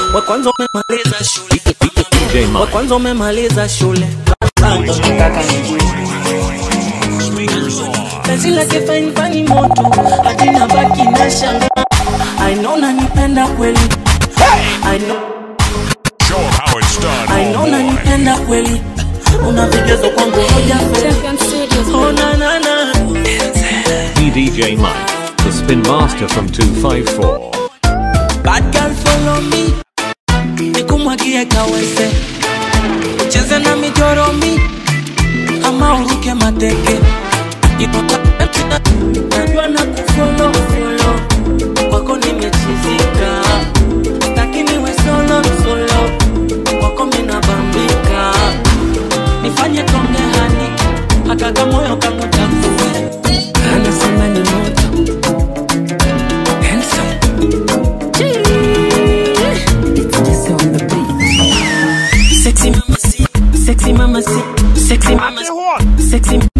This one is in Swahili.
wa kwanza umemaliza shule, wa kwanza umemaliza shule. Kazi lake fine moto, hadi nabaki na shanga. I know nanipenda kweli, I know, show how it's done. I know nanipenda kweli, una vigezo kwangu hoja. Oh na na na, DJ Mike, the spin master from 254. Bad girl follow me, nikumwagie kawese, ucheze na mijoromi ama uruke mateke. Najua na kufollow kwako nimechizika, sitaki niwe solo kwako minabambika. Nifanye tonge hani hata kama moyo kama utakuwe anasema ni moto handsome. It's just on the beat. Sexy mama, sexy mama, sexy mama, sexy